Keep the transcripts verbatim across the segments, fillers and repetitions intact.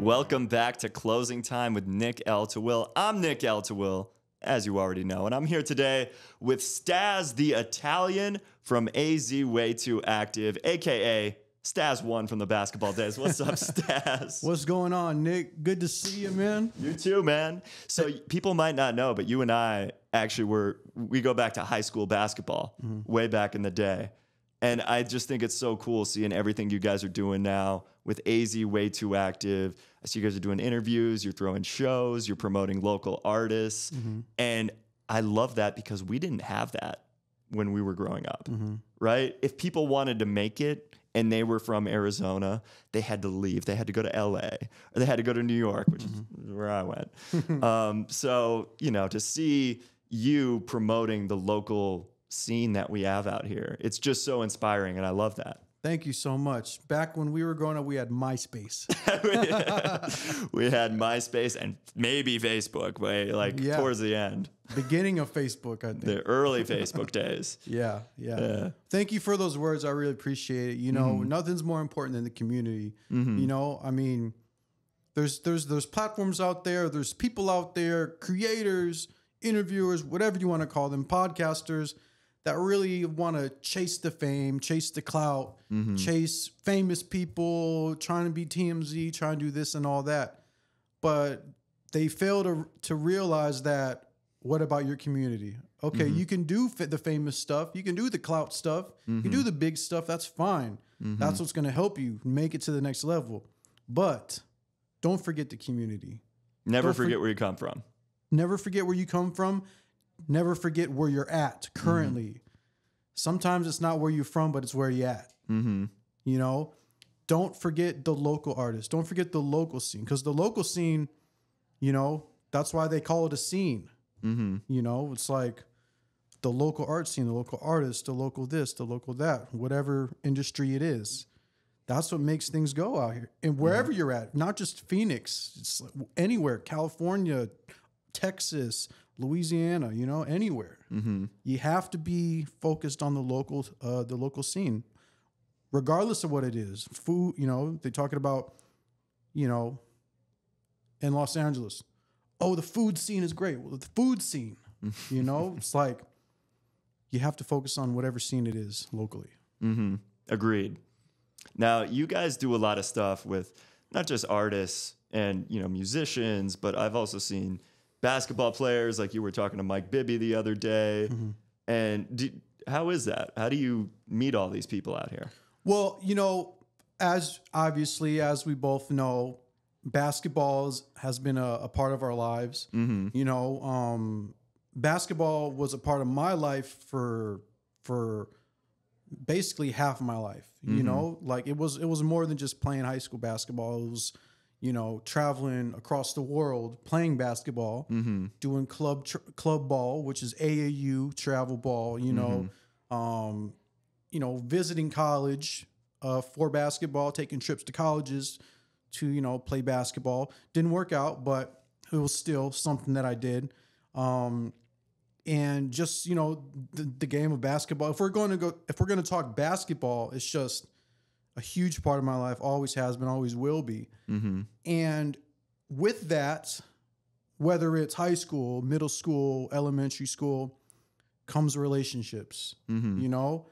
Welcome back to Closing Time with Nick El-Tawil. I'm Nick El-Tawil, as you already know, and I'm here today with Stazz the Italian from AZWAYTOOACTIVE, aka Stazz One from the basketball days. What's up, Stazz? What's going on, Nick? Good to see you, man. You too, man. So people might not know, but you and I actually were, we go back to high school basketball mm-hmm. way back in the day. And I just think it's so cool seeing everything you guys are doing now with AZWAYTOOACTIVE. I see you guys are doing interviews, you're throwing shows, you're promoting local artists. Mm-hmm. And I love that because we didn't have that when we were growing up, mm-hmm. right? If people wanted to make it and they were from Arizona, they had to leave. They had to go to L A or they had to go to New York, which mm-hmm. is where I went. um, so, you know, to see you promoting the local scene that we have out here, it's just so inspiring, and I love that. Thank you so much. Back when we were growing up, we had MySpace. We had MySpace and maybe Facebook, way like yeah. towards the end. Beginning of Facebook, I think. The early Facebook days. Yeah, yeah, yeah. Thank you for those words. I really appreciate it. You know, mm-hmm. nothing's more important than the community. Mm-hmm. You know, I mean, there's there's there's platforms out there. There's people out there, creators, interviewers, whatever you want to call them, podcasters, that really want to chase the fame, chase the clout, mm-hmm. chase famous people, trying to be T M Z, trying to do this and all that. But they fail to to realize that, what about your community? Okay, mm-hmm. you can do the famous stuff. You can do the clout stuff. Mm-hmm. You can do the big stuff. That's fine. Mm-hmm. That's what's going to help you make it to the next level. But don't forget the community. Never don't forget for- where you come from. Never forget where you come from. Never forget where you're at currently. Mm-hmm. Sometimes it's not where you're from, but it's where you're at. Mm-hmm. You know, don't forget the local artists. Don't forget the local scene, because the local scene, you know, that's why they call it a scene. Mm-hmm. You know, it's like the local art scene, the local artist, the local this, the local that, whatever industry it is. That's what makes things go out here. And wherever mm-hmm. you're at, not just Phoenix, it's like anywhere, California, Texas, Louisiana, you know, anywhere. Mm-hmm. You have to be focused on the local, uh, the local scene, regardless of what it is. Food, you know, they're talking about, you know, in Los Angeles. Oh, the food scene is great. Well, the food scene, you know, it's like you have to focus on whatever scene it is locally. Mm-hmm. Agreed. Now, you guys do a lot of stuff with not just artists and, you know, musicians, but I've also seen basketball players, like you were talking to Mike Bibby the other day. Mm-hmm. And do, how is that? How do you meet all these people out here? Well, you know, as obviously, as we both know, basketball is, has been a, a part of our lives. Mm-hmm. You know, um, basketball was a part of my life for for basically half of my life. Mm-hmm. You know, like it was it was more than just playing high school basketball. It was, you know, traveling across the world, playing basketball, mm-hmm. doing club tr- club ball, which is A A U travel ball. You know, mm-hmm. um, you know, visiting college uh, for basketball, taking trips to colleges to, you know, play basketball. Didn't work out, but it was still something that I did. Um, and just, you know, the, the game of basketball. If we're going to go, if we're going to talk basketball, it's just a huge part of my life, always has been, always will be. Mm-hmm. And with that, whether it's high school, middle school, elementary school, comes relationships, mm-hmm. you know,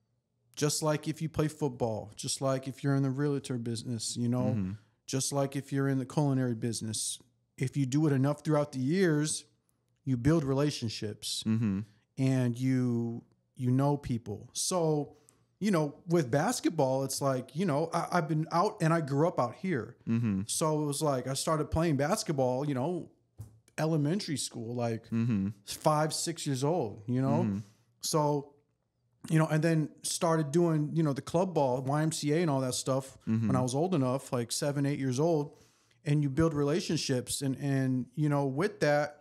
just like if you play football, just like if you're in the realtor business, you know, mm-hmm. just like if you're in the culinary business, if you do it enough throughout the years, you build relationships mm-hmm. and you, you know people. So, you know, with basketball, it's like, you know, I, I've been out and I grew up out here. Mm-hmm. So it was like I started playing basketball, you know, elementary school, like mm-hmm. five, six years old, you know. Mm-hmm. So, you know, and then started doing, you know, the club ball, Y M C A and all that stuff mm-hmm. when I was old enough, like seven, eight years old. And you build relationships. And, and you know, with that,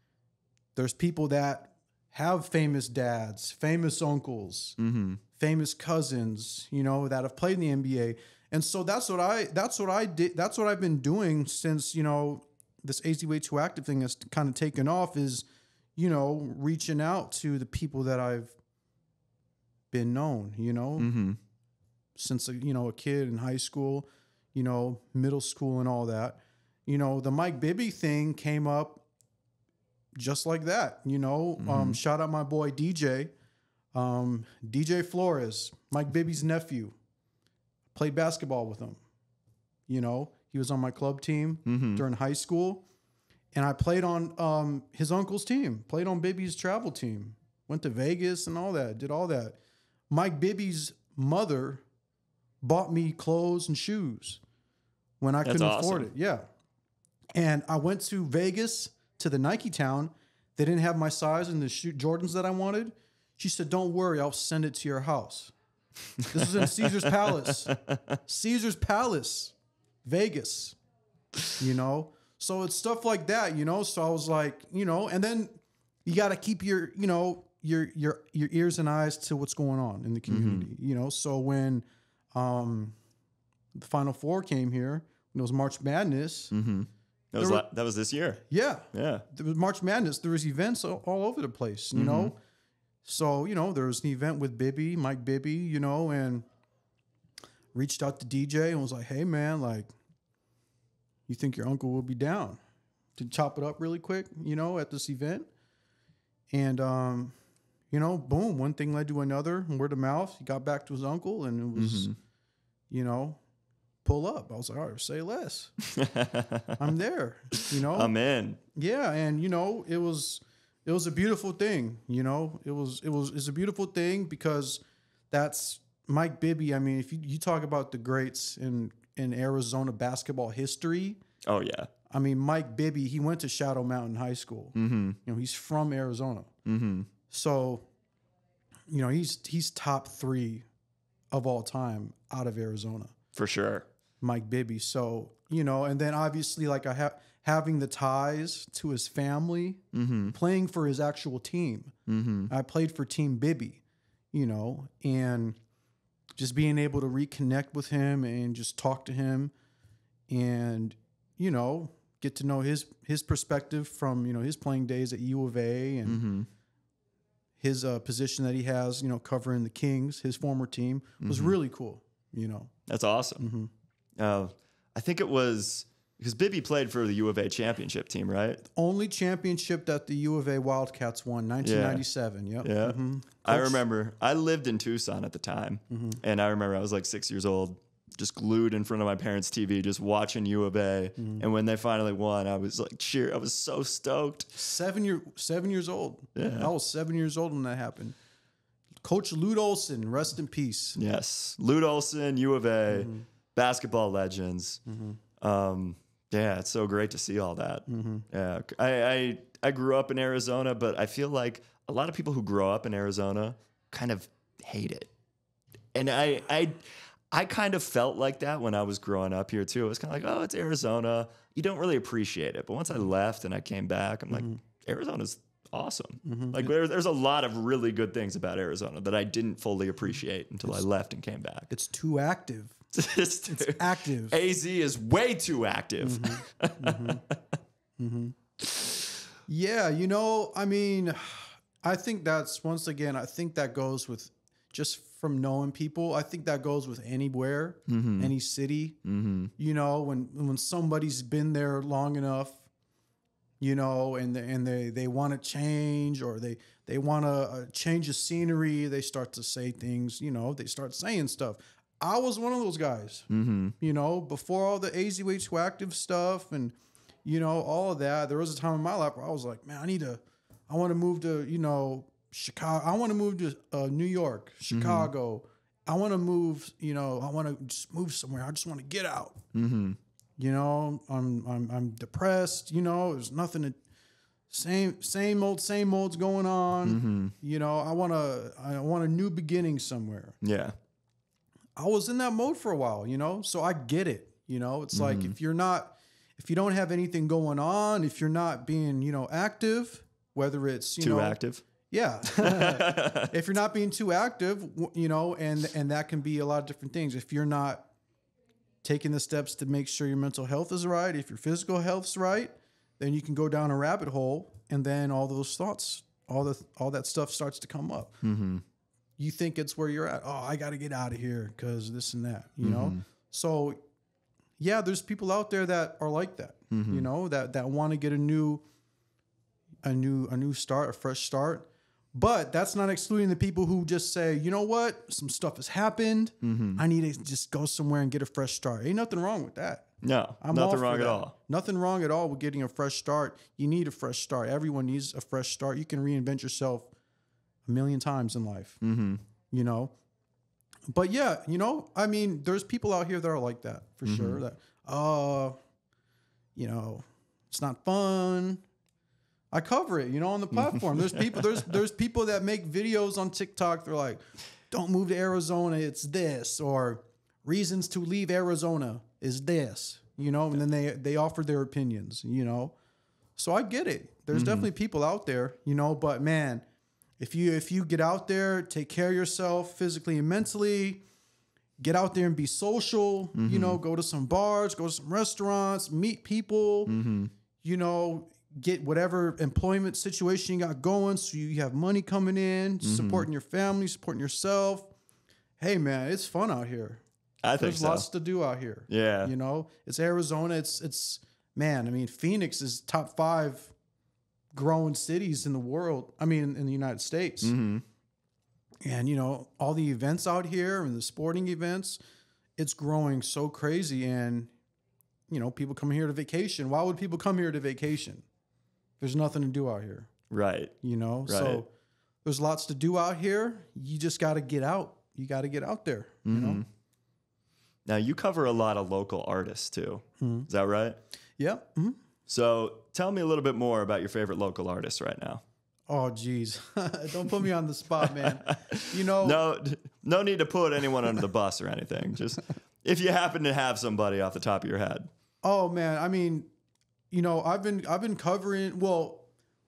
there's people that have famous dads, famous uncles, mm-hmm. famous cousins, you know, that have played in the N B A. And so that's what I, that's what I did. That's what I've been doing since, you know, this AZWAYTOOACTIVE thing has kind of taken off, is, you know, reaching out to the people that I've been known, you know, mm-hmm. since, you know, a kid in high school, you know, middle school and all that. You know, the Mike Bibby thing came up just like that, you know. Mm-hmm. Um, shout out my boy D J, um, D J Flores, Mike Bibby's nephew. Played basketball with him. You know, he was on my club team mm-hmm. during high school, and I played on um, his uncle's team. Played on Bibby's travel team. Went to Vegas and all that. Did all that. Mike Bibby's mother bought me clothes and shoes when I That's couldn't awesome. afford it. Yeah, and I went to Vegas. To the Nike town, they didn't have my size in the shoe Jordans that I wanted. She said, "Don't worry, I'll send it to your house." This was in Caesar's Palace, Caesar's Palace, Vegas. You know, so it's stuff like that. You know, so I was like, you know, and then you got to keep your, you know, your your your ears and eyes to what's going on in the community. Mm-hmm. You know, so when um, the Final Four came here, when it was March Madness. Mm-hmm. That was, were, that was this year. Yeah. Yeah. There was March Madness. There was events all, all over the place, you mm-hmm. know? So, you know, there was an event with Bibby, Mike Bibby, you know, and reached out to D J and was like, hey, man, like, you think your uncle will be down to chop it up really quick, you know, at this event? And, um, you know, boom, one thing led to another, word of mouth. He got back to his uncle and it was, mm-hmm. you know, pull up. I was like, all right, say less. I'm there, you know. I'm in. Yeah, and you know, it was it was a beautiful thing, you know. It was it was it's a beautiful thing because that's Mike Bibby. I mean, if you, you talk about the greats in in Arizona basketball history. Oh yeah. I mean, Mike Bibby, he went to Shadow Mountain High School. Mm-hmm. You know, he's from Arizona. Mm-hmm. So, you know, he's he's top three of all time out of Arizona. For sure. Mike Bibby. So, you know, and then obviously like I have having the ties to his family, mm-hmm. playing for his actual team. Mm-hmm. I played for Team Bibby, you know, and just being able to reconnect with him and just talk to him and, you know, get to know his his perspective from, you know, his playing days at U of A and mm-hmm. his uh, position that he has, you know, covering the Kings, his former team, was mm-hmm. really cool, you know. That's awesome. Mm-hmm. Uh, I think it was because Bibby played for the U of A championship team, right? Only championship that the U of A Wildcats won, nineteen ninety-seven. Yeah. Yep. Yeah. Mm-hmm. I remember. I lived in Tucson at the time, mm-hmm. and I remember I was like six years old, just glued in front of my parents' T V, just watching U of A. Mm-hmm. And when they finally won, I was like cheer. I was so stoked. Seven year, seven years old. Yeah. I was seven years old when that happened. Coach Lute Olson, rest in peace. Yes, Lute Olson, U of A. Mm-hmm. Basketball legends. Mm-hmm. Um, yeah, it's so great to see all that. Mm-hmm. Yeah, I, I I grew up in Arizona, but I feel like a lot of people who grow up in Arizona kind of hate it, and I I I kind of felt like that when I was growing up here too. It was kind of like, oh, it's Arizona. You don't really appreciate it, but once I left and I came back, I'm mm-hmm. like, Arizona's awesome. Mm-hmm. Like there, there's a lot of really good things about Arizona that I didn't fully appreciate until it's, I left and came back. It's too active. It's, it's active. A Z is way too active. Mm-hmm. Mm-hmm. Mm-hmm. Yeah, you know, I mean, I think that's, once again, I think that goes with just from knowing people. I think that goes with anywhere, mm-hmm. any city. Mm-hmm. You know, when when somebody's been there long enough, you know, and they, and they they want to change or they they want to uh, change the scenery, they start to say things. You know, they start saying stuff. I was one of those guys, mm-hmm. you know, before all the AZWayTooActive stuff and, you know, all of that. There was a time in my life where I was like, man, I need to, I want to move to, you know, Chicago. I want to move to uh, New York, Chicago. Mm-hmm. I want to move, you know, I want to just move somewhere. I just want to get out. Mm-hmm. You know, I'm, I'm, I'm depressed. You know, there's nothing to, same, same old, same old's going on. Mm-hmm. You know, I want to, I want a new beginning somewhere. Yeah. I was in that mode for a while, you know, so I get it. You know, it's mm-hmm. like if you're not, if you don't have anything going on, if you're not being, you know, active, whether it's, you too know, active. Yeah. If you're not being too active, you know, and, and that can be a lot of different things. If you're not taking the steps to make sure your mental health is right, if your physical health's right, then you can go down a rabbit hole and then all those thoughts, all the, all that stuff starts to come up. Mm-hmm. You think it's where you're at. Oh, I got to get out of here because this and that, you mm-hmm. know? So yeah, there's people out there that are like that, Mm-hmm. you know, that, that want to get a new, a new, a new start, a fresh start. But that's not excluding the people who just say, you know what, some stuff has happened. Mm-hmm. I need to just go somewhere and get a fresh start. Ain't nothing wrong with that. No, I'm nothing all for wrong at that. all. Nothing wrong at all with getting a fresh start. You need a fresh start. Everyone needs a fresh start. You can reinvent yourself a million times in life, Mm-hmm. you know? But yeah, you know, I mean, there's people out here that are like that for Mm-hmm. sure. That, uh, you know, it's not fun. I cover it, you know, on the platform. There's people, there's there's people that make videos on TikTok. They're like, don't move to Arizona, it's this, or reasons to leave Arizona is this, you know, and then they they offer their opinions, you know. So I get it. There's Mm-hmm. definitely people out there, you know, but man, if you if you get out there, take care of yourself physically and mentally, get out there and be social, Mm-hmm. you know, go to some bars, go to some restaurants, meet people, Mm-hmm. you know, get whatever employment situation you got going so you have money coming in, Mm-hmm. supporting your family, supporting yourself. Hey, man, it's fun out here. I think There's so. lots to do out here. Yeah. You know, it's Arizona. It's, it's man, I mean, Phoenix is top five growing cities in the world. I mean, in the United States. Mm-hmm. And, you know, all the events out here and the sporting events, it's growing so crazy. And, you know, people come here to vacation. Why would people come here to vacation? There's nothing to do out here, Right. you know? Right. So there's lots to do out here. You just got to get out. You got to get out there, you Mm-hmm. know? Now you cover a lot of local artists too. Mhm. Is that right? Yeah. Mhm. So tell me a little bit more about your favorite local artists right now. Oh, geez. Don't put me on the spot, man. You know, No, no need to put anyone under the bus or anything. Just if you happen to have somebody off the top of your head. oh man, I mean, you know, I've been I've been covering, well,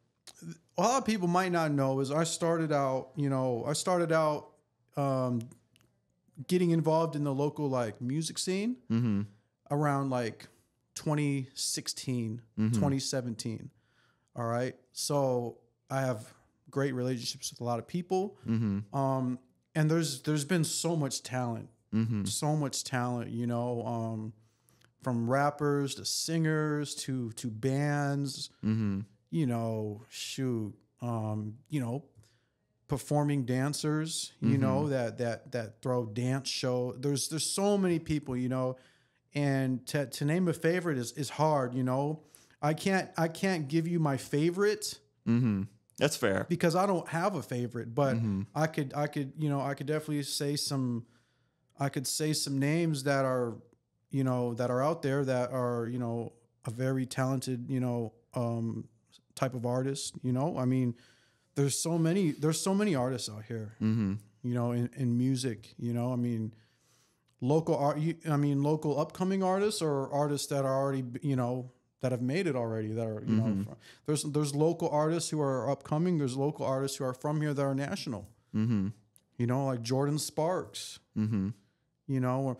a lot of people might not know is I started out, you know, I started out um, getting involved in the local like music scene Mm-hmm. around like twenty sixteen, Mhm. twenty seventeen. All right. So I have great relationships with a lot of people. Mm-hmm. Um, and there's there's been so much talent, Mm-hmm. so much talent, you know, um, from rappers to singers to to bands, Mm-hmm. you know, shoot, um, you know, performing dancers, you Mhm. know, that that that throw dance show. There's there's so many people, you know, and to to name a favorite is is hard, you know. I can't I can't give you my favorite Mm-hmm. That's fair. because I don't have a favorite, but Mhm. I could I could, you know, I could definitely say some I could say some names that are, you know, that are out there that are, you know, a very talented, you know, um type of artist, you know. I mean, there's so many there's so many artists out here, Mm-hmm. you know, in, in music, you know. I mean, local art you, I mean, local upcoming artists or artists that are already, you know, that have made it already that are, you Mhm. know, fr- there's there's local artists who are upcoming, there's local artists who are from here that are national. Mm-hmm. You know, like Jordan Sparks, Mm-hmm. you know, or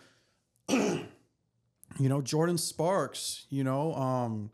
you know, Jordan Sparks, you know, um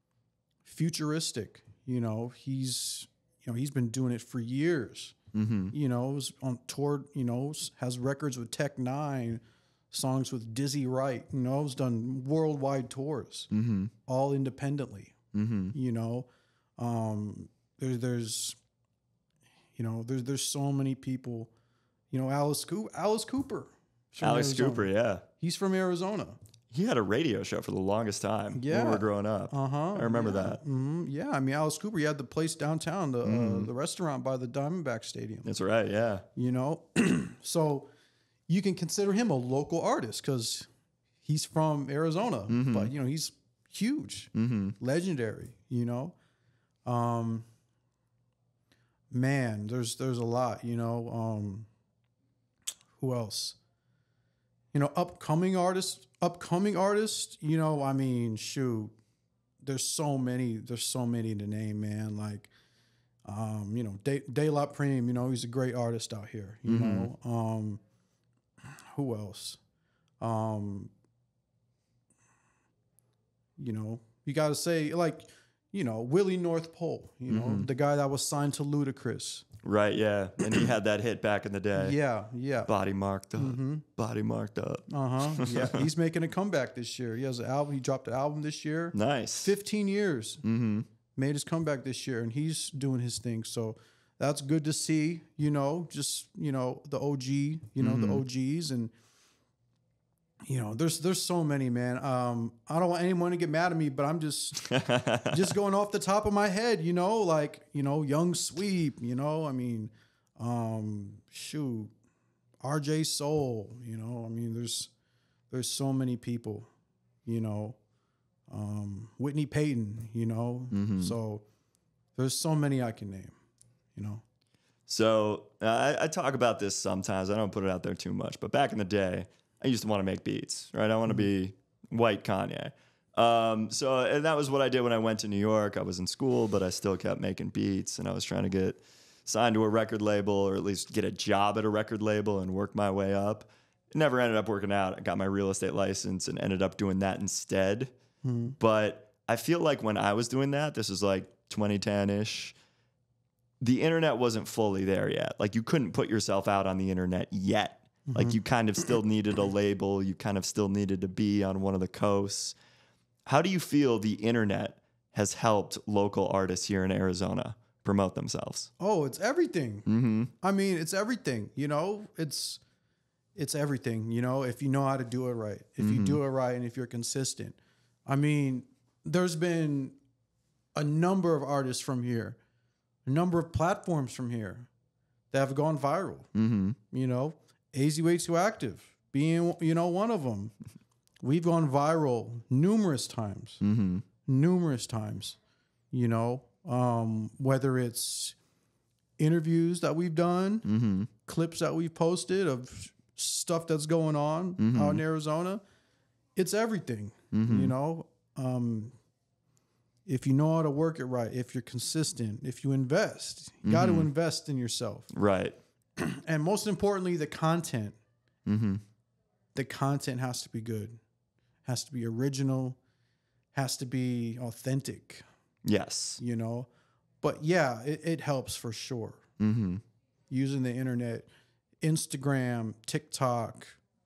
futuristic, you know, he's you know, he's been doing it for years. Mm-hmm. You know, was on tour, you know, s- has records with Tech Nine, songs with Dizzy Wright, you know, has done worldwide tours, Mm-hmm. all independently, Mm-hmm. you know. Um there, there's you know, there's there's so many people, you know, Alice Cooper Alice Cooper. from Alex Arizona. Cooper, yeah. He's from Arizona. He had a radio show for the longest time when Yeah. we were growing up. Uh-huh. I remember yeah. that. hmm Yeah, I mean, Alice Cooper, he had the place downtown, the Mhm. uh, the restaurant by the Diamondback Stadium. That's right, yeah. You know, so you can consider him a local artist because he's from Arizona, Mhm. but you know he's huge, Mm-hmm. legendary. You know, um, man, there's there's a lot. You know, um, who else? You know, upcoming artists, upcoming artists. You know, I mean, shoot, there's so many. There's so many to name, man. Like. Um, you know, De, De La Prime, you know, he's a great artist out here, you Mhm. know. Um, who else? Um, you know, you got to say, like, you know, Willie North Pole, you know, Mhm. the guy that was signed to Ludacris. Right, yeah. And he had that hit back in the day. Yeah, yeah. Body marked up. Mm-hmm. Body marked up. Uh-huh. Yeah. He's making a comeback this year. He has an album. He dropped an album this year. Nice. fifteen years. Mm-hmm. Made his comeback this year, and he's doing his thing. So that's good to see, you know, just, you know, the O G, you know, mm-hmm. the O Gs. And, you know, there's there's so many, man. Um, I don't want anyone to get mad at me, but I'm just just going off the top of my head, you know, like, you know, Young Sweep, you know, I mean, um, shoot, R J Soul, you know, I mean, there's there's so many people, you know, um, Whitney Payton, you know, mm-hmm. so there's so many I can name, you know. So uh, I, I talk about this sometimes. I don't put it out there too much, but back in the day, I used to want to make beats, right? I want to be white Kanye. Um, so, and that was what I did when I went to New York. I was in school, but I still kept making beats, and I was trying to get signed to a record label, or at least get a job at a record label and work my way up. It never ended up working out. I got my real estate license and ended up doing that instead. Mm-hmm. But I feel like when I was doing that, this is like twenty ten-ish, the internet wasn't fully there yet. Like, you couldn't put yourself out on the internet yet. Mm-hmm. Like, you kind of still needed a label. You kind of still needed to be on one of the coasts. How do you feel the internet has helped local artists here in Arizona promote themselves? Oh, it's everything. Mm-hmm. I mean, it's everything, you know, it's, it's everything, you know, if you know how to do it right, if mm-hmm. you do it right, and if you're consistent. I mean, there's been a number of artists from here, a number of platforms from here that have gone viral, mm-hmm. you know, AZWAYTOOACTIVE being, you know, one of them. We've gone viral numerous times, mm-hmm. numerous times, you know, um, whether it's interviews that we've done, mm-hmm. clips that we've posted of stuff that's going on mm-hmm. out in Arizona. It's everything, mm-hmm. you know. Um, if you know how to work it right, if you're consistent, if you invest, you mm-hmm. got to invest in yourself. Right. And most importantly, the content. Mm-hmm. The content has to be good, has to be original, has to be authentic. Yes. You know, but yeah, it, it helps for sure. Mm-hmm. Using the internet, Instagram, TikTok,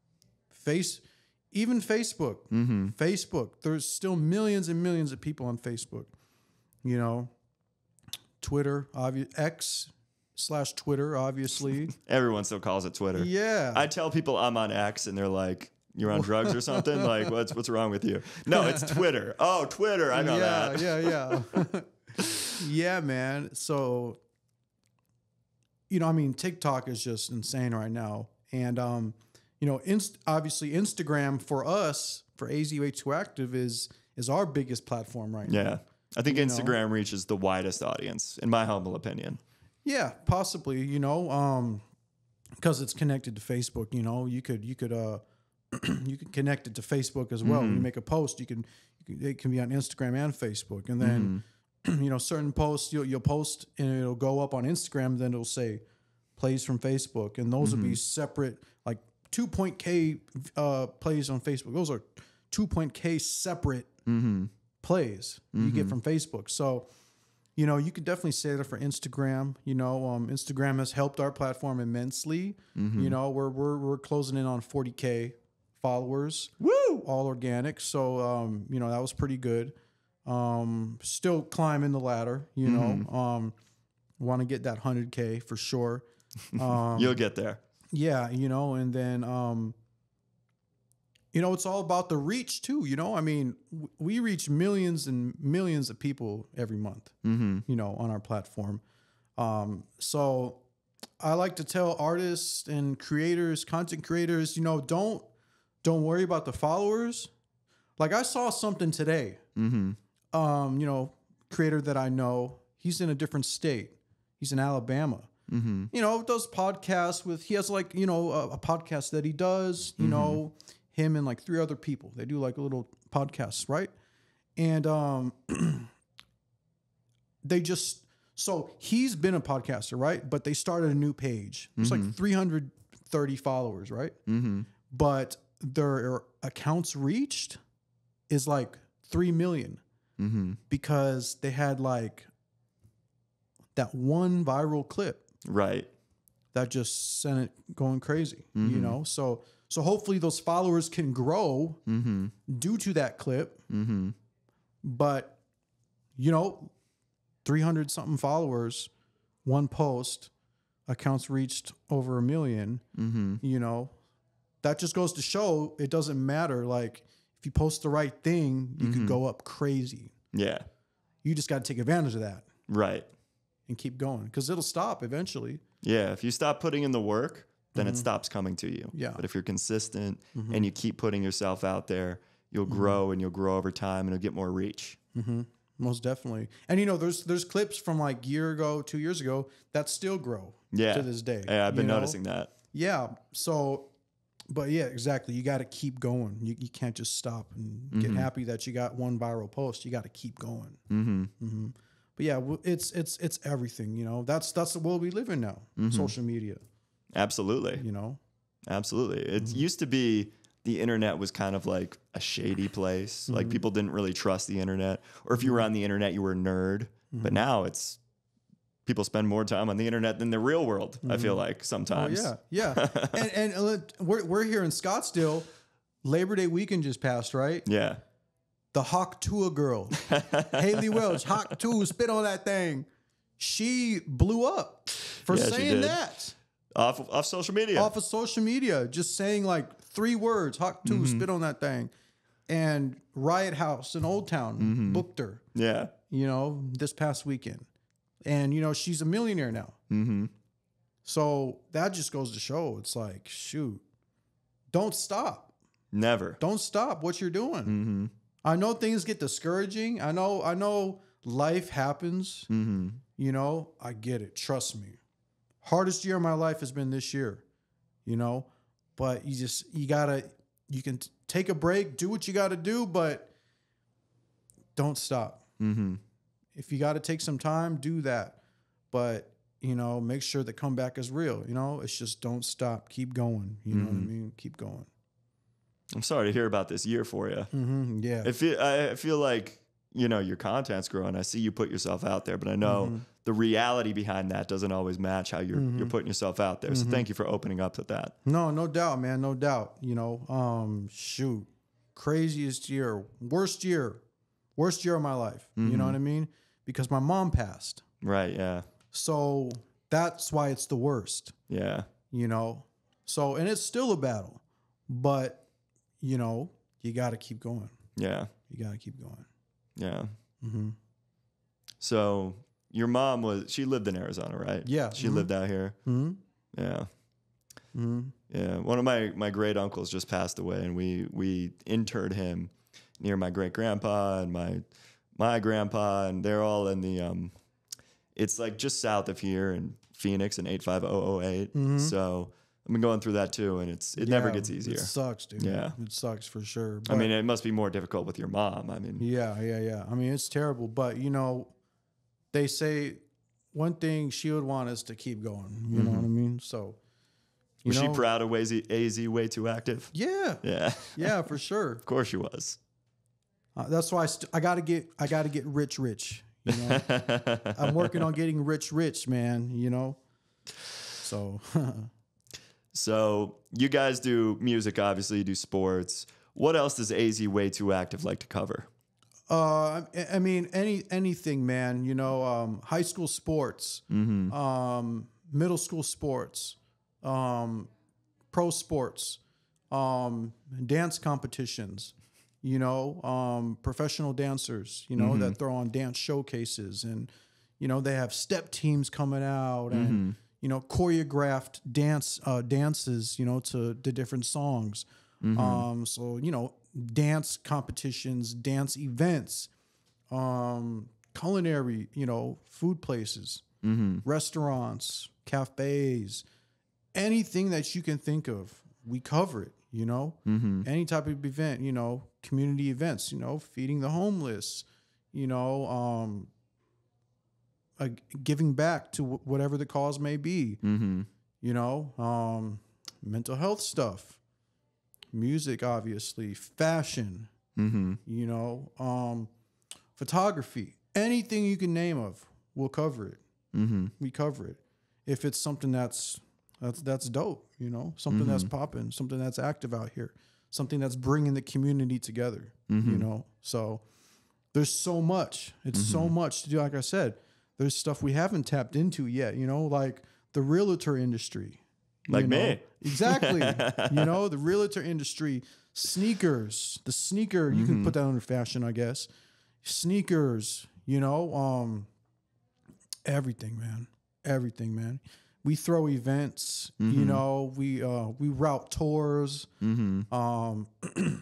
Face, even Facebook. Mm-hmm. Facebook. There's still millions and millions of people on Facebook. You know, Twitter, obvi- X. Slash Twitter, obviously. Everyone still calls it Twitter. Yeah. I tell people I'm on X, and they're like, "You're on drugs or something?" Like, what's what's wrong with you? No, it's Twitter. Oh, Twitter. I know yeah, that. Yeah, yeah, yeah, man. So, you know, I mean, TikTok is just insane right now, and um, you know, inst- obviously Instagram for us, for AZWAYTOOACTIVE is is our biggest platform right yeah. now. Yeah, I think you Instagram know? reaches the widest audience, in my humble opinion. Yeah, possibly, you know, um, because it's connected to Facebook, you know, you could, you could, uh, you can connect it to Facebook as well. Mm-hmm. When you make a post, you can, you can, it can be on Instagram and Facebook. And then, mm-hmm. you know, certain posts you'll, you'll post and it'll go up on Instagram. Then it'll say plays from Facebook. And those mm-hmm. will be separate, like two point K uh, plays on Facebook. Those are two point K separate mm-hmm. plays mm-hmm. you get from Facebook. So, you know, you could definitely say that for Instagram. You know, um, Instagram has helped our platform immensely. Mm-hmm. You know, we're we're we're closing in on forty K followers. Woo! All organic. So, um, you know, that was pretty good. Um, still climbing the ladder. You mm-hmm. know, um, want to get that one hundred K for sure. Um, You'll get there. Yeah, you know, and then, um, you know, it's all about the reach too. You know, I mean, w- we reach millions and millions of people every month, mm-hmm. you know, on our platform. Um, so I like to tell artists and creators, content creators, you know, don't, don't worry about the followers. Like I saw something today, mm-hmm. um, you know, creator that I know, he's in a different state. He's in Alabama. Mm-hmm. You know, does podcasts with, he has like, you know, a, a podcast that he does, you mm-hmm. know, him and like three other people. They do like a little podcasts, right? And um, they just, so he's been a podcaster, right? But they started a new page. It's mm-hmm. like three hundred thirty followers, right? Mm-hmm. But their accounts reached is like three million mm-hmm. because they had like that one viral clip. Right. That just sent it going crazy, Mm-hmm. you know? So, so hopefully those followers can grow mm-hmm. due to that clip. Mm-hmm. But, you know, three hundred something followers, one post, accounts reached over a million, Mm-hmm. you know, that just goes to show it doesn't matter. Like, if you post the right thing, you Mm-hmm. could go up crazy. Yeah. You just got to take advantage of that Right. and keep going, because it'll stop eventually. Yeah. If you stop putting in the work, then Mm-hmm. it stops coming to you. Yeah. But if you're consistent Mm-hmm. and you keep putting yourself out there, you'll grow and you'll grow over time and you'll get more reach. Mm-hmm. Most definitely. And, you know, there's there's clips from like year ago, two years ago that still grow Yeah. to this day. Yeah, I've been you know? noticing that. Yeah. So, but yeah, exactly. You got to keep going. You, you can't just stop and get Mm-hmm. happy that you got one viral post. You got to keep going. Mm-hmm. Mm-hmm. But yeah, w- it's it's it's everything. You know, that's that's the world we live in now. Mm-hmm. Social media. Absolutely. You know. Absolutely. It Mm-hmm. used to be the internet was kind of like a shady place. Mm-hmm. Like people didn't really trust the internet. Or if you were on the internet, you were a nerd. Mm-hmm. But now it's people spend more time on the internet than the real world, I feel like Oh sometimes. yeah, yeah. and and uh, we're we're here in Scottsdale. Labor Day weekend just passed, right? Yeah. The Hawk Tua girl, Haley Welch, Hawk Tua, spit on that thing. She blew up for Yeah, she saying did. that Off off social media. off of social media, just saying like three words, Hawk Tua, Mm-hmm. spit on that thing. And Riot House in Old Town Mm-hmm. booked her, Yeah. you know, this past weekend. And, you know, she's a millionaire now. Mm-hmm. So that just goes to show it's like, shoot, don't stop. Never. Don't stop what you're doing. Mm-hmm. I know things get discouraging. I know, I know life happens. Mm-hmm. You know, I get it. Trust me. Hardest year of my life has been this year, you know, but you just, you gotta, you can t- take a break, do what you gotta do, but don't stop. Mm-hmm. If you gotta take some time, do that. But, you know, make sure the comeback is real. You know, it's just don't stop. Keep going. You know what I mean? Keep going. I'm sorry to hear about this year for you. Mm-hmm. Yeah. I feel I feel like, you know, your content's growing. I see you put yourself out there, but I know Mm-hmm. the reality behind that doesn't always match how you're Mm-hmm. you're putting yourself out there. So thank you for opening up to that. No, no doubt, man. No doubt. You know, um, shoot, craziest year, worst year, worst year of my life. You know what I mean? Because my mom passed. Right, yeah. So that's why it's the worst, Yeah. you know? So, and it's still a battle, but you know, you got to keep going. Yeah. You got to keep going. Yeah. Mm-hmm. So your mom was she lived in Arizona, right? Yeah. She Mhm. lived out here. Mm-hmm. Yeah. Mm-hmm. Yeah. One of my, my great uncles just passed away and we we interred him near my great grandpa and my my grandpa, and they're all in the um it's like just south of here in Phoenix in eight five zero zero eight. Mhm. So I've been going through that too, and it's it never gets easier. It sucks, dude. Yeah. It sucks for sure. I But- mean, it must be more difficult with your mom. I mean, Yeah, yeah, yeah. I mean, it's terrible, but you know, they say one thing she would want us to keep going. You know what I mean? So, you was know, she proud of A Z, A Z Way Too Active? Yeah, Yeah, yeah, for sure. of course she was. Uh, that's why I, st- I gotta get, I gotta get rich, rich. You know, I'm working on getting rich, rich, man. You know, so So you guys do music, obviously. You do sports. What else does A Z Way Too Active like to cover? uh, I, I mean, any anything, man. You know, um, high school sports, Mm-hmm. um, middle school sports, um, pro sports, um, dance competitions, you know, um, professional dancers, you know, Mm-hmm. that throw on dance showcases, and, you know, they have step teams coming out and, Mm-hmm. you know, choreographed dance, uh, dances, you know, to the different songs. Mm-hmm. Um, so, you know, dance competitions, dance events, um, culinary, you know, food places, Mm-hmm. restaurants, cafes, anything that you can think of, we cover it, you know, Mm-hmm. any type of event, you know, community events, you know, feeding the homeless, you know, um, uh, giving back to w- whatever the cause may be, Mm-hmm. you know, um, mental health stuff, music, obviously, fashion, Mm-hmm. you know, um, photography, anything you can name of, we'll cover it. Mm-hmm. We cover it. if it's something that's that's that's dope, you know, something mm-hmm. that's popping, something that's active out here, something that's bringing the community together, mm-hmm. you know. So there's so much. It's mm-hmm. so much to do. Like I said, there's stuff we haven't tapped into yet, you know, like the realtor industry. Like you know? me. Exactly. You know, the realtor industry, sneakers, the sneaker, you mm-hmm. can put that under fashion, I guess. Sneakers, you know, um, everything, man. Everything, man. We throw events, mm-hmm. you know, we uh we route tours. Mm-hmm. Um oh,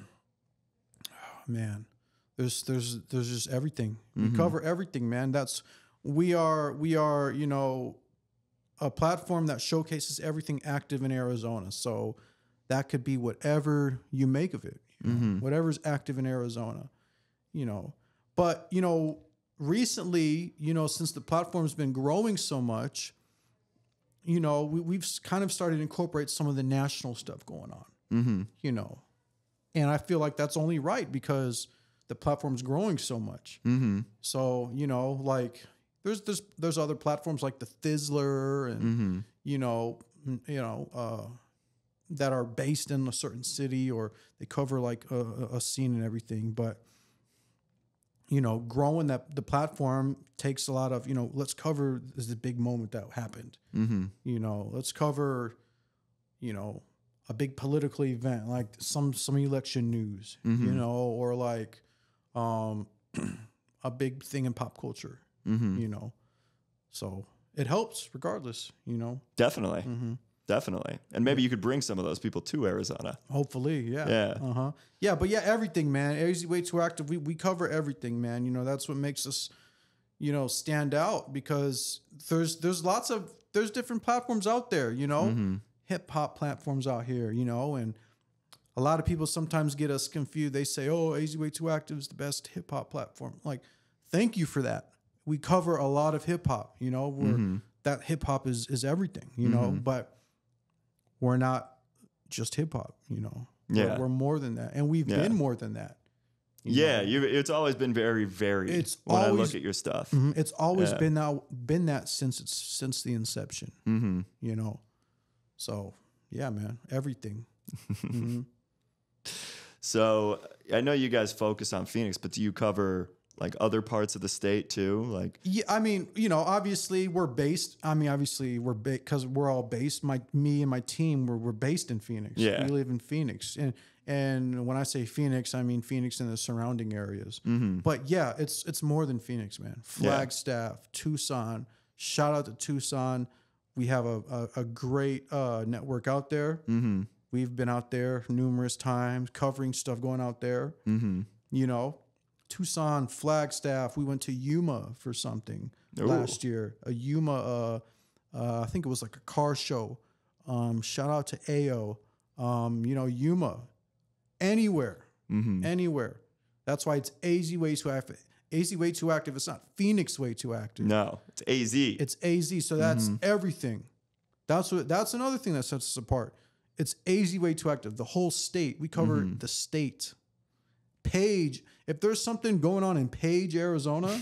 man. There's there's there's just everything. Mm-hmm. We cover everything, man. That's we are we are, you know, a platform that showcases everything active in Arizona. So that could be whatever you make of it. You know? Mm-hmm. Whatever's active in Arizona, you know. But, you know, recently, you know, since the platform's been growing so much, you know, we, we've kind of started to incorporate some of the national stuff going on, mm-hmm. you know. And I feel like that's only right because the platform's growing so much. Mm-hmm. So, you know, like there's there's there's other platforms like the Thizzler and, mm-hmm. you know, you know, uh, that are based in a certain city or they cover like a, a scene and everything. But, you know, growing that the platform takes a lot of, you know, let's cover this is a big moment that happened. Mm-hmm. You know, let's cover, you know, a big political event like some some election news, mm-hmm. you know, or like um, a big thing in pop culture, mm-hmm. you know. So it helps regardless, you know. Definitely. Mm-hmm. Definitely. And maybe you could bring some of those people to Arizona. Hopefully, yeah. Yeah. Uh-huh. Yeah, but yeah, everything, man. A Z Way Too Active, we, we cover everything, man. You know, that's what makes us, you know, stand out because there's there's lots of, there's different platforms out there, you know, mm-hmm. hip hop platforms out here, you know, and a lot of people sometimes get us confused. They say, oh, A Z Way Too Active is the best hip hop platform. Like, thank you for that. We cover a lot of hip hop, you know, where mm-hmm. that hip hop is, is everything, you mm-hmm. know, but we're not just hip hop, you know. Yeah. We're, we're more than that. And we've yeah. been more than that. Yeah, you, it's always been very varied it's when always, I look at your stuff. Mm-hmm, it's always yeah. been that been that since it's since the inception. Mm-hmm. You know. So yeah, man. Everything. Mm-hmm. So I know you guys focus on Phoenix, but do you cover like other parts of the state too? Like, yeah, I mean, you know, obviously we're based. I mean, obviously we're because we're all based. My me and my team we're we're based in Phoenix. Yeah, we live in Phoenix, and and when I say Phoenix, I mean Phoenix and the surrounding areas. Mm-hmm. But yeah, it's it's more than Phoenix, man. Flagstaff, yeah. Tucson. Shout out to Tucson. We have a a, a great uh, network out there. Mm-hmm. We've been out there numerous times covering stuff going out there. Mm-hmm. You know. Tucson, Flagstaff. We went to Yuma for something Ooh. last year. A Yuma, uh, uh, I think it was like a car show. Um, shout out to A O. Um, you know, Yuma. Anywhere. Mm-hmm. Anywhere. That's why it's A Z Way Too Active. A Z Way Too Active. It's not Phoenix Way Too Active. No, it's A Z. It's A Z. So that's mm-hmm. everything. That's what. That's another thing that sets us apart. It's A Z Way Too Active. The whole state. We cover mm-hmm. the state. Page, if there's something going on in Page, Arizona,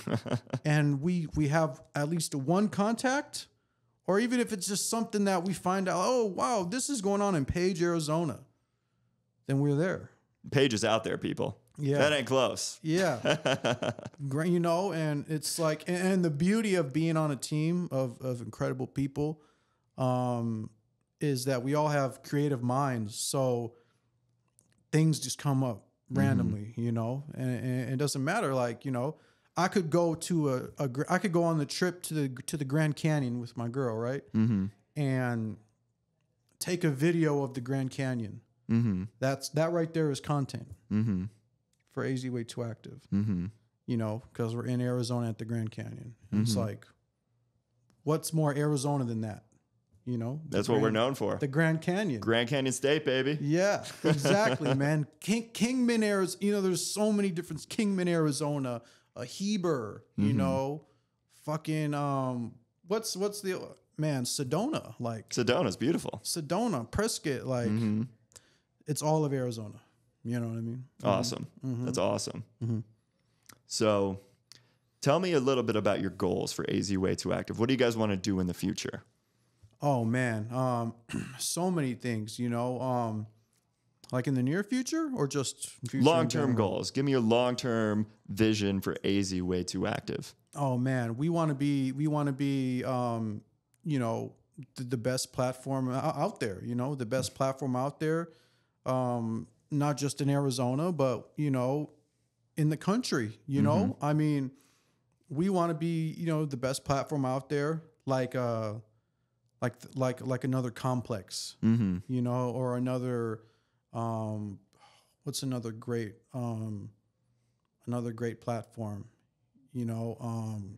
and we we have at least one contact, or even if it's just something that we find out, oh, wow, this is going on in Page, Arizona, then we're there. Page is out there, people. Yeah. That ain't close. Yeah. You know, and it's like, and the beauty of being on a team of, of incredible people um, is that we all have creative minds. So things just come up randomly, mm-hmm. you know, and, and it doesn't matter. Like, you know, I could go to a, a, I could go on the trip to the, to the Grand Canyon with my girl. Right. Mm-hmm. And take a video of the Grand Canyon. Mm-hmm. That's, that right there is content mm-hmm. for A Z Way Too Active, mm-hmm. you know, cause we're in Arizona at the Grand Canyon. Mm-hmm. It's like, what's more Arizona than that? You know, that's Grand, what we're known for. The Grand Canyon. Grand Canyon State, baby. Yeah, exactly, man. King, Kingman, Arizona. You know, there's so many different Kingman, Arizona, uh, Heber, you mm-hmm. know, fucking, um, what's, what's the, man, Sedona. Like, Sedona's beautiful. Sedona, Prescott. Like, mm-hmm. it's all of Arizona. You know what I mean? Awesome. Mm-hmm. That's awesome. Mm-hmm. So tell me a little bit about your goals for A Z Way Too Active. What do you guys want to do in the future? Oh man, um, so many things, you know, um, like in the near future or just future in Long-term general? goals. Give me your long-term vision for A Z Way Too Active. Oh man, we want to be, we want to be, um, you know, the, the best platform o- out there, you know, the best platform out there, um, not just in Arizona, but, you know, in the country, you Mm-hmm. know, I mean, we want to be, you know, the best platform out there, like, uh, like, like, like another Complex, Mm-hmm. you know, or another, um, what's another great, um, another great platform, you know, um,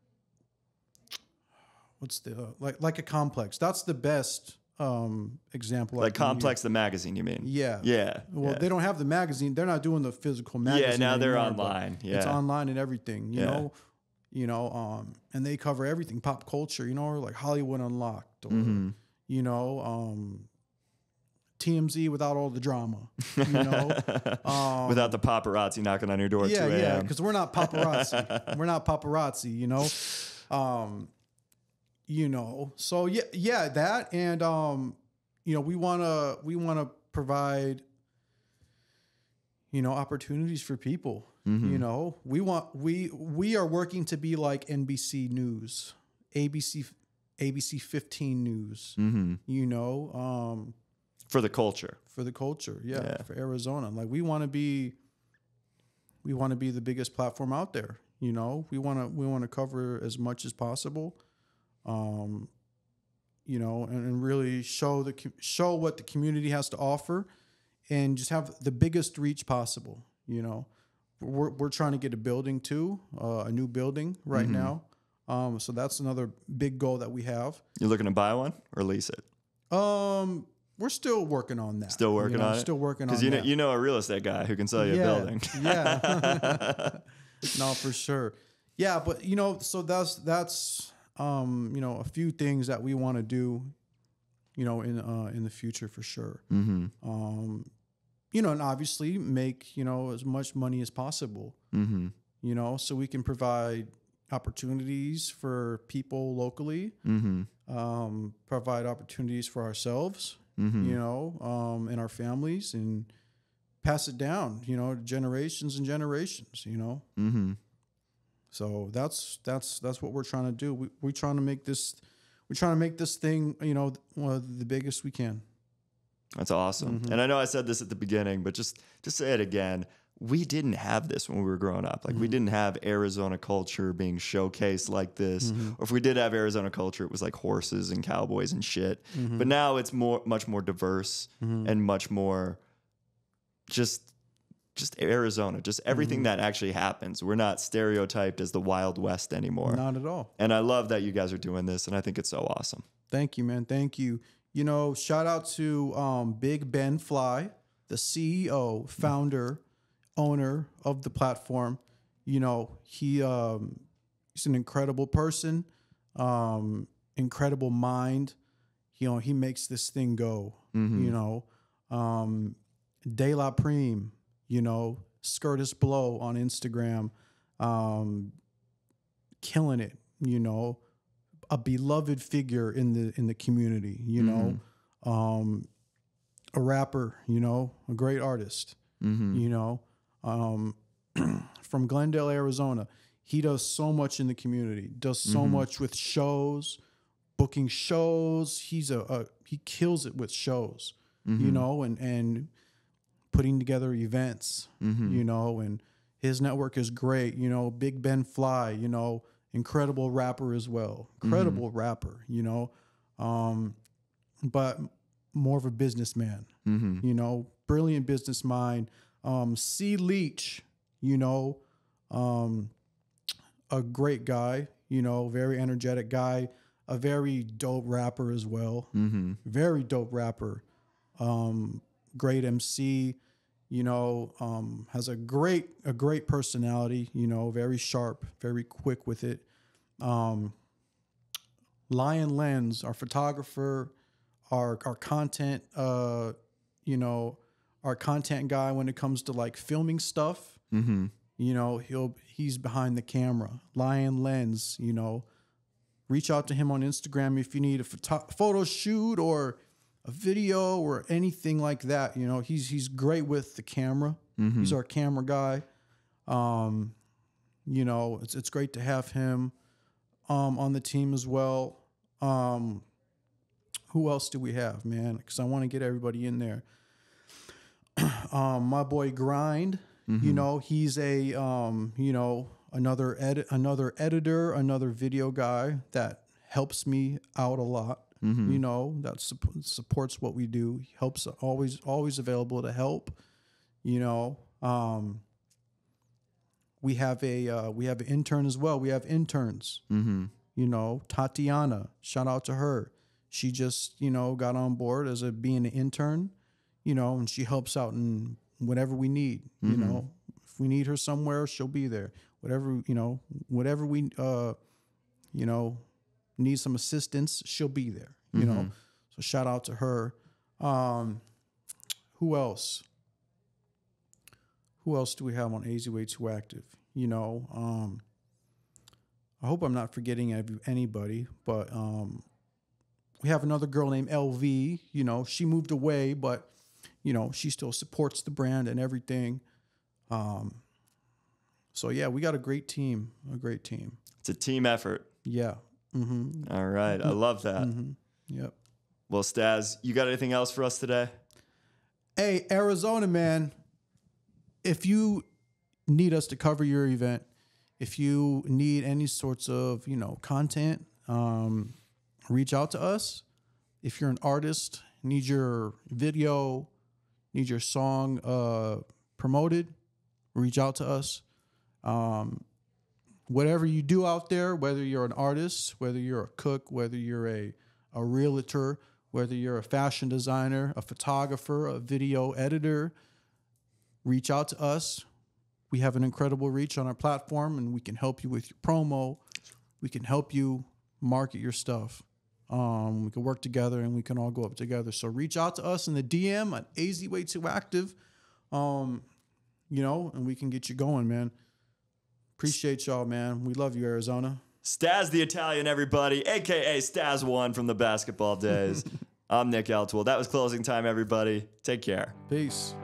what's the, uh, like, like a Complex. That's the best, um, example. I Like can use. Complex the magazine, you mean? Yeah. Yeah. Well, yeah. they don't have the magazine. They're not doing the physical magazine. Yeah, now they're anymore, but online. It's Yeah. online and everything, you Yeah. know, you know, um, and they cover everything, pop culture, you know, or like Hollywood Unlocked or, Mm-hmm. you know, um, T M Z without all the drama, you know, um, Without the paparazzi knocking on your door at yeah, two a.m. yeah, because we're not paparazzi. We're not paparazzi, you know, um, you know. So yeah, yeah, that and um, you know, we wanna we wanna provide, you know, opportunities for people. Mm-hmm. You know, we want we we are working to be like N B C News, A B C A B C fifteen News. Mm-hmm. You know, um, For the culture. for the culture, yeah, Yeah. for Arizona. Like we want to be, we want to be the biggest platform out there. You know, we want to we want to cover as much as possible, um, you know, and, and really show the co- show what the community has to offer, and just have the biggest reach possible. You know, we're we're trying to get a building too, uh, a new building right Mhm. now. Um, so that's another big goal that we have. You looking to buy one or lease it? Um, we're still working on that. Still working you know, on it? Still working on Because you know that. you know a real estate guy who can sell you yeah, a building. yeah. No, for sure. Yeah, but you know, so that's that's um, you know, a few things that we want to do, you know, in uh in the future for sure. Mm-hmm. Um, you know, and obviously make, you know, as much money as possible, Mm-hmm. you know, so we can provide opportunities for people locally, Mm-hmm. um, provide opportunities for ourselves, Mm-hmm. you know, um, and our families, and pass it down, you know, to generations and generations, you know. Mm-hmm. So that's that's that's what we're trying to do. We, we're trying to make this, we're trying to make this thing, you know, one of the biggest we can. That's awesome. Mhm. And I know I said this at the beginning, but just to say it again, we didn't have this when we were growing up. Like we didn't have Arizona culture being showcased like this. Mhm. Or if we did have Arizona culture, it was like horses and cowboys and shit. Mhm. But now it's more, much more diverse Mhm. and much more just, just Arizona, just everything Mhm. that actually happens. We're not stereotyped as the Wild West anymore. Not at all. And I love that you guys are doing this, and I think it's so awesome. Thank you, man. Thank you. You know, shout out to um, Big Ben Fly, the C E O, founder, owner of the platform. You know, he um, he's an incredible person, um, incredible mind. You know, he makes this thing go. Mhm. You know, um, De La Prime, you know, Skirtus Blow on Instagram, um, killing it. You know, a beloved figure in the in the community, you know, um, a rapper, you know, a great artist, Mm-hmm. you know, um, from Glendale, Arizona. He does so much in the community, does so Mhm. much with shows, booking shows. He's a, a he kills it with shows, you Mhm. know, and and putting together events, Mhm. you know, and his network is great, you know, Big Ben Fly, you know, incredible rapper as well. Incredible rapper, you know. Um, but more of a businessman, Mm-hmm. you know, brilliant business mind. Um, C. Leach, you know, um, a great guy, you know, very energetic guy, a very dope rapper as well. Mm-hmm. Very dope rapper. Um, great M C, you know, um, has a great, a great personality, you know, very sharp, very quick with it. Um, Lion Lens, our photographer, our, our content, uh, you know, our content guy when it comes to like filming stuff, Mm-hmm. you know, he'll, he's behind the camera. Lion Lens, you know, reach out to him on Instagram if you need a photo, photo shoot or a video or anything like that. You know, he's he's great with the camera. Mm-hmm. He's our camera guy. Um, you know, it's it's great to have him um, on the team as well. Um, who else do we have, man? Because I want to get everybody in there. um, my boy Grind. Mm-hmm. You know, he's a um, you know another edit another editor, another video guy that helps me out a lot. Mm-hmm. You know, that su- supports what we do. He helps, always always available to help. You know, um, we have a uh, we have an intern as well. We have interns. Mm-hmm. You know, Tatiana, shout out to her. She just, you know, got on board as a being an intern, you know, and she helps out in whatever we need. Mm-hmm. You know, if we need her somewhere, she'll be there. Whatever, you know, whatever we, uh, you know, need some assistance, she'll be there. You mm-hmm. know, so shout out to her. Um, who else? Who else do we have on A Z Way Too Active? You know, um, I hope I'm not forgetting anybody, but um, we have another girl named L V. You know, she moved away, but, you know, she still supports the brand and everything. Um, so, yeah, we got a great team, a great team. It's a team effort. Yeah. Mm-hmm. All right. I love that. Mm-hmm. Yep. Well, Stazz, you got anything else for us today? Hey, Arizona, man, if you need us to cover your event, if you need any sorts of, you know, content, um, reach out to us. If you're an artist, need your video, need your song uh, promoted, reach out to us. Um, whatever you do out there, whether you're an artist, whether you're a cook, whether you're a, a realtor, whether you're a fashion designer, a photographer, a video editor, reach out to us. We have an incredible reach on our platform, and we can help you with your promo. We can help you market your stuff. Um, we can work together, and we can all go up together. So reach out to us in the D M at A Z Way Too Active, um, you know, and we can get you going, man. Appreciate y'all, man. We love you, Arizona. Stazz the Italian, everybody, a k a. Stazz One from the basketball days. I'm Nick El-Tawil. That was closing time, everybody. Take care. Peace.